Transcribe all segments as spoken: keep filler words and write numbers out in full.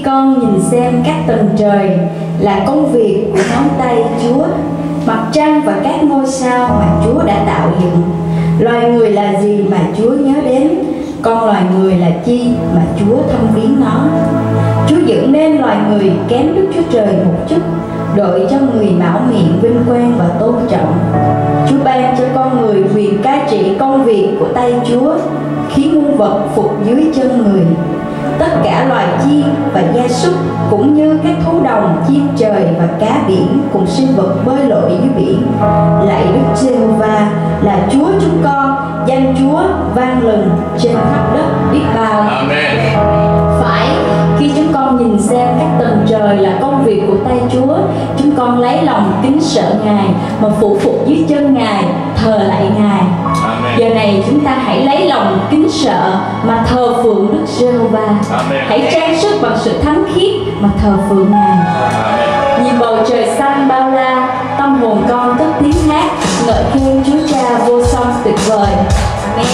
con nhìn xem các tầng trời là công việc của ngón tay Chúa, mặt trăng và các ngôi sao mà Chúa đã tạo dựng. Loài người là gì mà Chúa nhớ đến, con loài người là chi mà Chúa thăm viếng nó. Chúa dựng nên loài người kém Đức Chúa Trời một chút, đội cho người mão miệng vinh quang và tôn trọng. Chúa ban cho con người quyền cai trị công việc của tay Chúa, khiến muôn vật phục dưới chân người. Tất cả loài chim và gia súc cũng như các thú đồng, chim trời và cá biển cùng sinh vật bơi lội dưới biển lạy Đức Giê-hô-va là Chúa chúng con. Danh Chúa vang lừng trên khắp đất biết bao. Amen. Phải, khi chúng con nhìn xem các tầng trời là công việc của tay Chúa, chúng con lấy lòng kính sợ Ngài mà phụ phục dưới chân Ngài, thờ lạy Ngài. Amen. Giờ này chúng ta hãy lấy lòng kính sợ mà thờ phượng Đức Giê-hô-va. Hãy trang sức bằng sự thánh khiết mà thờ phượng Ngài. Amen. Nhìn bầu trời xanh bao la, tâm hồn con cất tiếng hát ngợi khen Chúa Cha vô song tuyệt vời. Amen.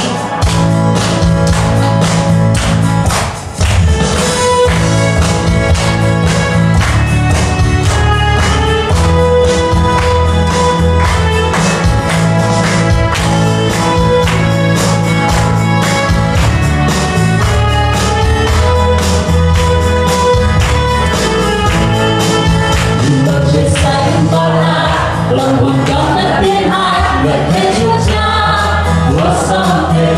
Lòng buồn con đất thiên hai ngợi khen Chúa Cha vô song tuyệt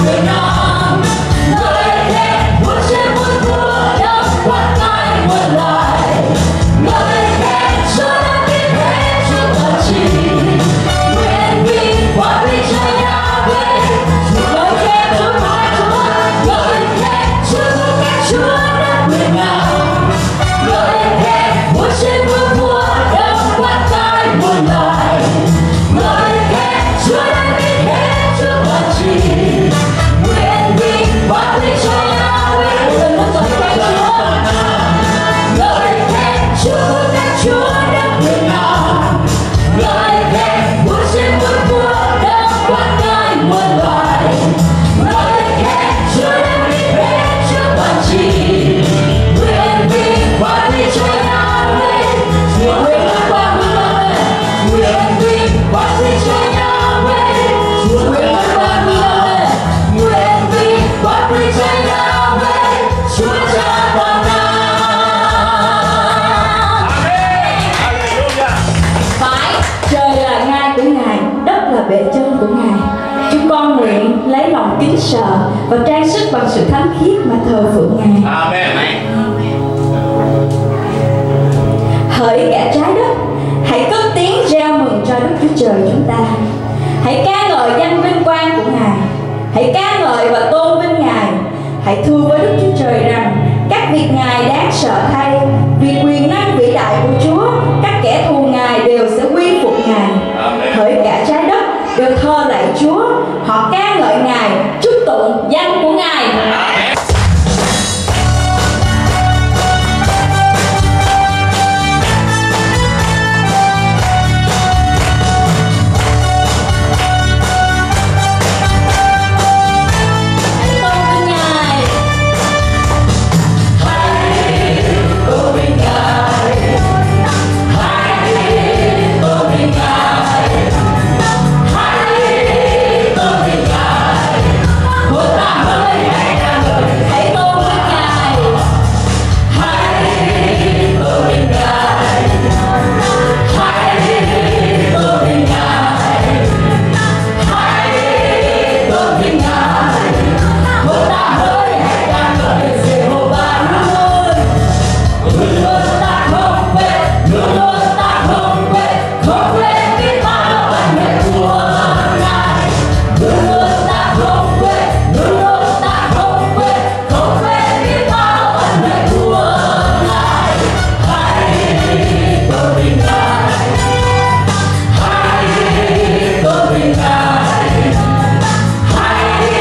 bình an. Lời thề muôn trên muôn thuở đấng quát ngai muôn loài. Lời thề Chúa đã biết hết Chúa thật chỉ. Nguyện vinh quang huy cho Yahweh. Lời thề Chúa nói Chúa. Lời thề Chúa của các Chúa đã bình an. Lời thề muôn trên muôn thuở đấng quát ngai muôn loài. Lời thề Chúa đã biết hết Chúa thật chỉ. Nguyện vinh quang huy cho Yahweh. Lời nói cho các Chúa. Lời thề Chúa của các Chúa đã bình an. Lời thề muôn trên muôn thuở đấng quát ngai muôn loài. Lời thề Chúa đã biết hết Chúa thật chỉ. Nguyện vinh quang huy cho Yahweh. Nguyện vinh quang huy Yahweh. Nguyện vinh quang huy cho Yahweh. Nguyện vinh quang huy Yahweh. Nguyện vinh quang huy cho Yahweh. Chúa Cha toàn năng. Phải, trời là ngai của Ngài, đất là bệ chân của Ngài. Chúng con nguyện lấy lòng kính sợ và trang sức bằng sự thánh khiết mà thờ phượng Ngài. Amen. Hỡi cả trái đất, hãy cất tiếng reo mừng cho Đức Chúa Trời chúng ta. Hãy ca ngợi danh vinh quang của Ngài. Hãy ca ngợi và tôn vinh Ngài. Hãy thưa với Đức Chúa Trời rằng các việc Ngài đáng sợ thay. Vì quyền năng vĩ đại của Chúa, các kẻ thù Ngài đều sẽ quy phục Ngài. Hỡi cả trái đất đều thờ lạy Chúa. Họ ca ngợi Ngài, chúc tụng danh của Ngài. Hãy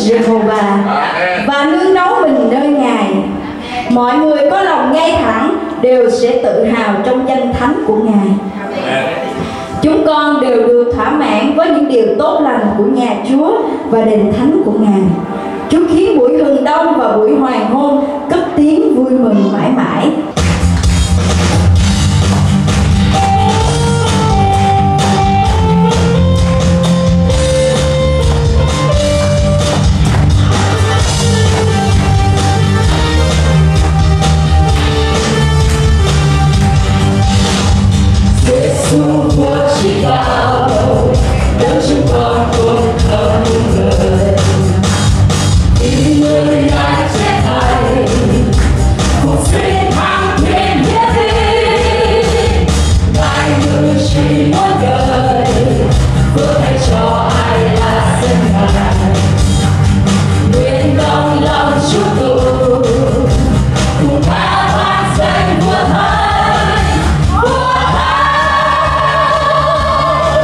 Jehovah và nương náu mình nơi Ngài. Mọi người có lòng ngay thẳng đều sẽ tự hào trong danh thánh của Ngài. Chúng con đều được thỏa mãn với những điều tốt lành của nhà Chúa và đền thánh của Ngài. Chúa khiến buổi hừng đông và buổi hoàng hôn cất tiếng vui mừng mãi mãi. Giêsu của chỉ cao, đấng chúng con cùng thờ người. Vì người Ngài chết thay, cuộc sinh thắng thiên nhất định. Ngài người chỉ muốn đời, vừa thay cho ai là dân Ngài. Nguyện đồng lòng chúc tụng, cùng ca vang danh vua Thánh.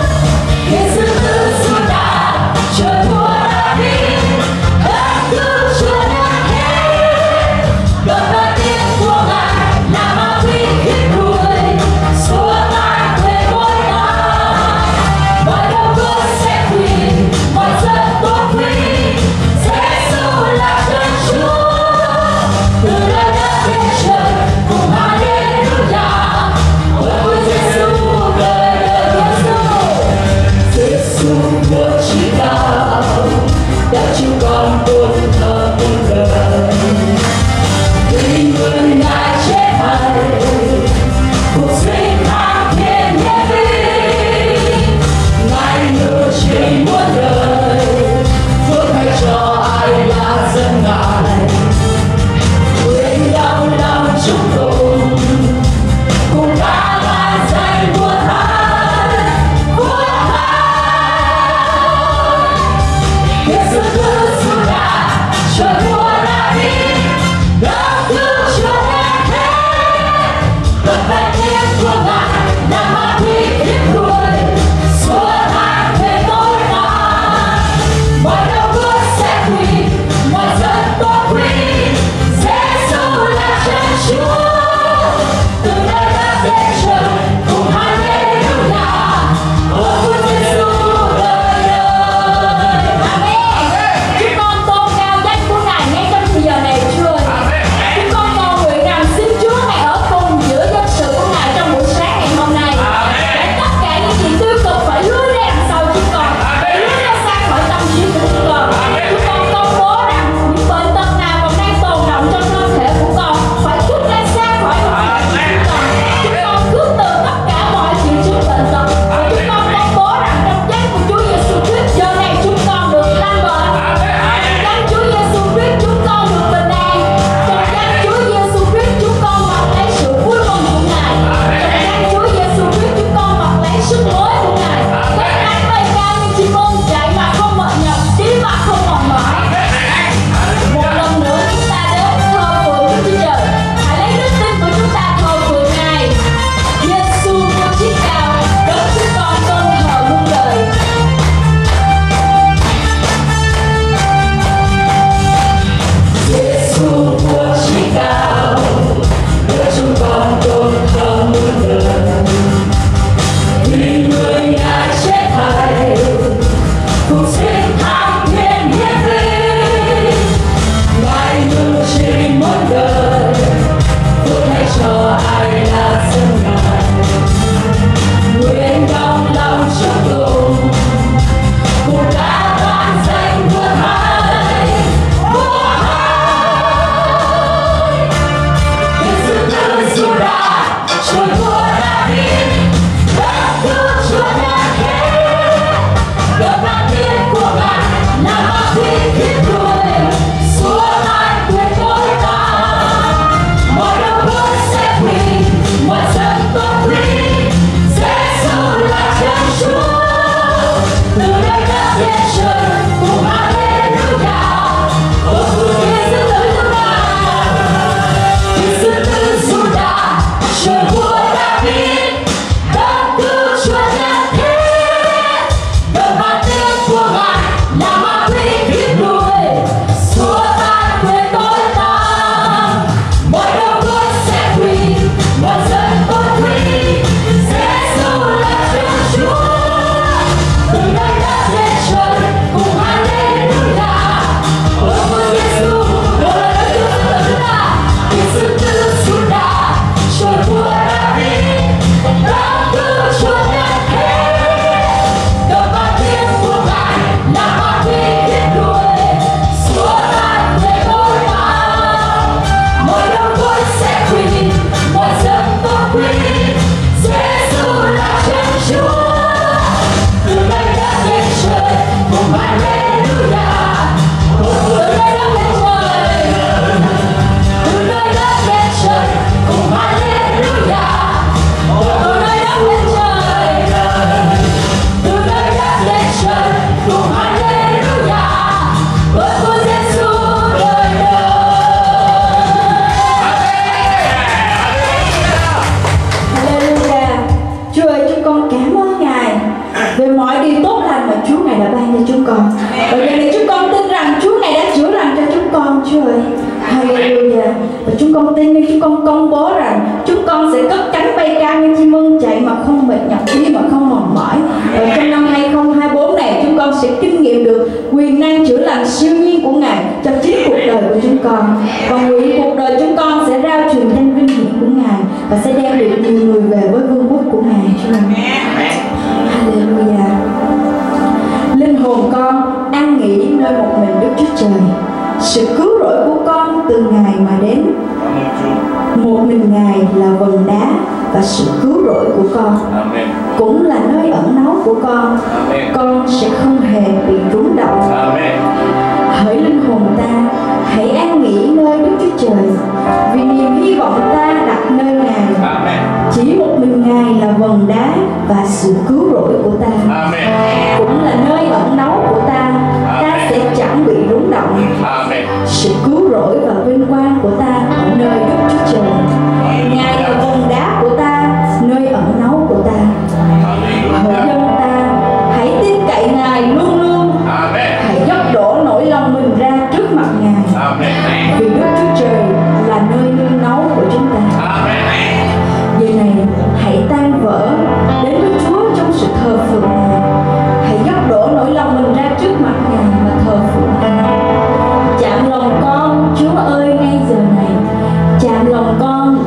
chúng con tin nên chúng con công bố rằng chúng con sẽ cất cánh bay cao như chim ưng, chạy mà không mệt nhọc, đi mà không mòn mỏi. Ở trong năm hai không hai tư này, chúng con sẽ kinh nghiệm được quyền năng chữa lành siêu nhiên của Ngài cho chính cuộc đời của chúng con. Và nguyện cuộc đời chúng con sẽ rao truyền danh vinh hiển của Ngài và sẽ đem được nhiều người về với vương quốc của Ngài. Chúa Hallelujah. Linh hồn con an nghỉ nơi một mình Đức Chúa Trời. Sự cứu rỗi của con từ Ngài mà đến. Một mình Ngài là vầng đá và sự cứu rỗi của con. Amen. Cũng là nơi ẩn náu của con. Amen. Con sẽ không hề bị rúng động. Amen. Hỡi linh hồn ta, hãy an nghỉ nơi Đức Chúa Trời, vì niềm hy vọng ta đặt nơi Ngài. Amen. Chỉ một mình Ngài là vầng đá và sự cứu rỗi của ta. Amen. Cũng là nơi ẩn náu của ta. Ta sẽ chẳng bị rúng động. Amen. Sự cứu rỗi và vinh quang của ta ở nơi Đức Chúa Trời. Ngài là vầng đá của ta, nơi ẩn náu của ta. Hỡi dân ta, hãy tin cậy Ngài luôn luôn. Amen. Hãy dốc đổ nỗi lòng mình ra trước mặt Ngài. Amen. Vì Đức Chúa Trời là nơi nương náu của chúng ta. Amen. Giờ này, hãy tan vỡ đến với Chúa trong sự thờ phượng Ngài. Hãy dốc đổ nỗi lòng mình ra trước mặt Ngài và thờ phượng Ngài. Chạm lòng con, Chúa ơi, ngay giờ này. Chạm lòng con